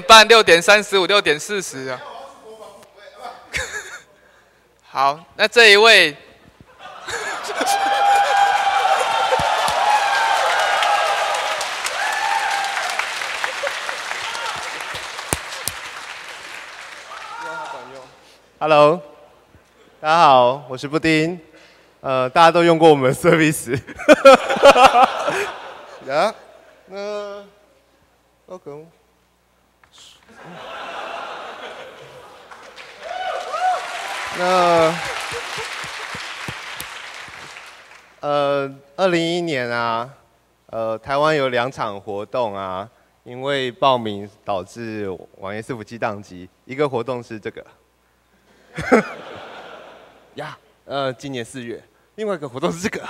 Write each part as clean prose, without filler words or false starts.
半、6:35、6:40啊。好，那这一位。 Hello， 大家好，我是布丁。大家都用过我们的 service。呀，那 ，OK。那，2011年啊，台湾有2场活动啊，因为报名导致网页伺服器宕机。一个活动是这个。呀，今年4月，另外一个活动是这个。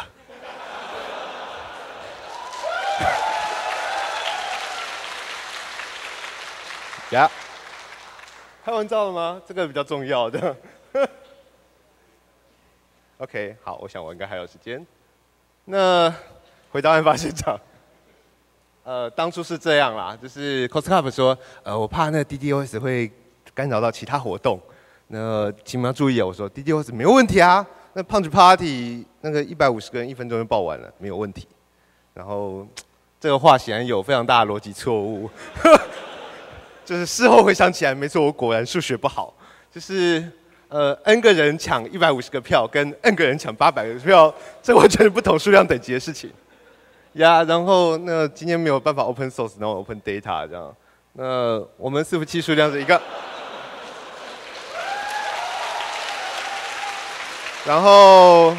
呀，拍完照了吗？这个比较重要的。OK， 好，我想我应该还有时间。那回到案发现场，当初是这样啦，就是 COSCUP 说，我怕那个 DDoS 会干扰到其他活动。那请你们要注意啊！我说 DDoS 没有问题啊，那 Punch Party 那个150个人1分钟就爆完了，没有问题。然后这个话显然有非常大的逻辑错误，就是事后回想起来，没错，我果然数学不好。就是N 个人抢150个票，跟 N 个人抢800个票，这完全是不同数量等级的事情。呀，然后那今天没有办法 Open Source， 然后 Open Data 这样。那我们伺服器数量是一个。然后，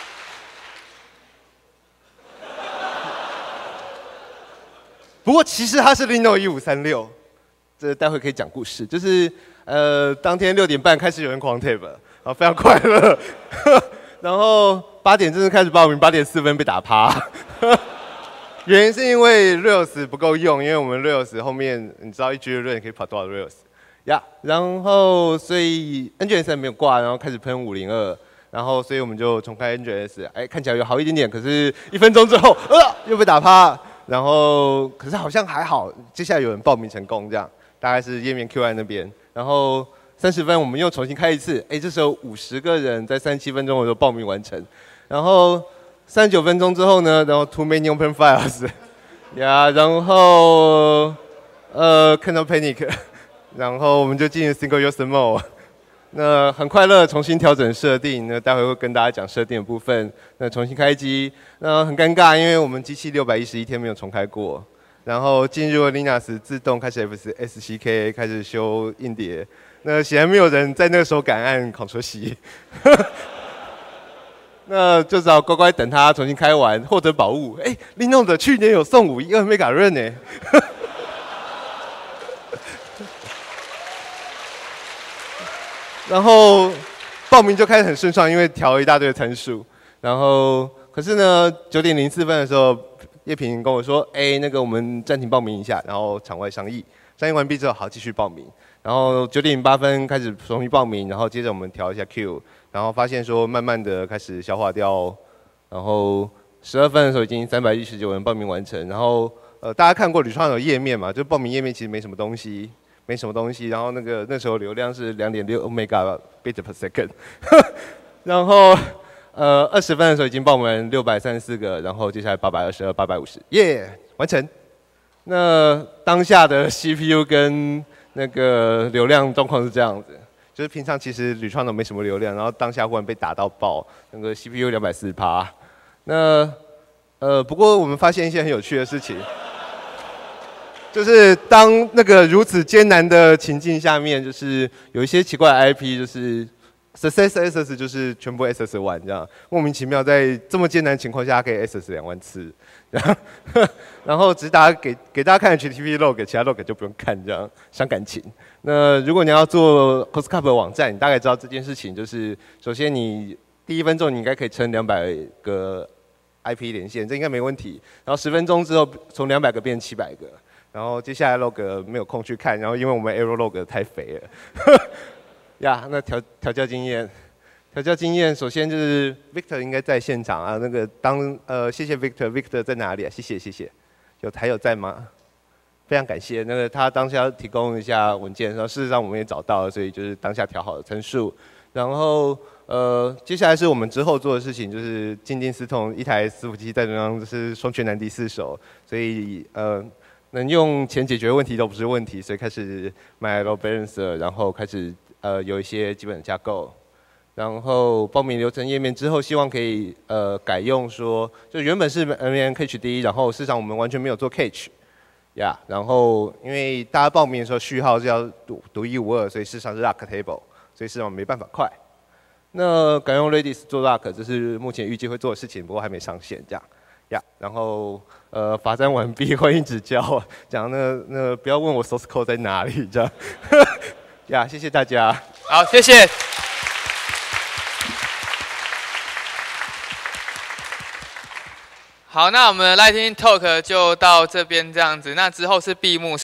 不过其实它是 Linux 1536，这待会可以讲故事。就是当天6点半开始有人狂 tab， 然后非常快乐。然后8点正式开始报名，8点4分被打趴。原因是因为 Rails 不够用，因为我们 Rails 后面你知道1 G 的论可以跑多少 Rails 呀？然后所以 NGS 没有挂，然后开始喷502。然后，所以我们就重开 NGS， 看起来有好一点点。可是1分钟之后，又被打趴。然后，可是好像还好，接下来有人报名成功，这样大概是页面 QI 那边。然后30分我们又重新开一次，这时候50个人在37分钟我就报名完成。然后39分钟之后呢，然后 too many open files， 呀，然后看到 panic， 然后我们就进入 single user mode。那很快乐，重新调整设定。那待会会跟大家讲设定的部分。那重新开机，那很尴尬，因为我们机器611天没有重开过。然后进入了 Linux 自动开始 SCK 开始修硬碟。那显然没有人在那个时候敢按 Ctrl+C， 那就只好乖乖等它重新开完，获得宝物。Linux 去年有送512 Mega Run 呢。然后报名就开始很顺畅，因为调了一大堆的参数。然后可是呢，9点04分的时候，叶平跟我说，那个我们暂停报名一下，然后场外商议。商议完毕之后，好继续报名。然后9点08分开始重新报名，然后接着我们调一下 Q， 然后发现说慢慢的开始消化掉。然后12分的时候已经319人报名完成。然后大家看过吕创有页面嘛？就报名页面其实没什么东西。然后那时候流量是2.6 Mbit per second， 然后20分的时候已经报完634个，然后接下来822、850，耶，完成。那当下的 CPU 跟那个流量状况是这样子，就是平常其实铝创都没什么流量，然后当下忽然被打到爆，那个 CPU 240%。那不过我们发现一些很有趣的事情。就是当那个如此艰难的情境下面，就是有一些奇怪的 IP， 就是 success SS 就是全部 SS 完这样，莫名其妙在这么艰难的情况下可以 SS 2万次，然后只是给大家看 HTTP log， 其他 log 就不用看，这样伤感情。那如果你要做 COSCUP 的网站，你大概知道这件事情，就是首先你第1分钟你应该可以撑200个 IP 连线，这应该没问题。然后10分钟之后从200个变700个。然后接下来 log 没有空去看，然后因为我们 error log 太肥了，呀，那调教经验，首先就是 Victor 应该在现场啊，那个谢谢 Victor 在哪里啊？谢谢，有在吗？ 非常感谢那个他当下提供一下文件，然后事实上我们也找到了，所以就是当下调好的参数。然后接下来是我们之后做的事情，就是静定思痛，一台伺服器在中央，就是双全难敌4手，所以能用钱解决问题都不是问题，所以开始买 load balancer， 然后开始有一些基本的架构。然后报名流程页面之后，希望可以改用说，就原本是 NVM cache 然后事实上我们完全没有做 cache， 呀、然后因为大家报名的时候序号是要独一无二，所以事实上是 lock table， 所以事实上没办法快。那改用 Redis 做 lock， 这是目前预计会做的事情，不过还没上线这样。呀、然后罚站完毕，欢迎指教。讲那不要问我 source code 在哪里这样。呀，谢谢大家。 好，谢谢。好，那我们的 Lightning Talk 就到这边这样子，那之后是闭幕式。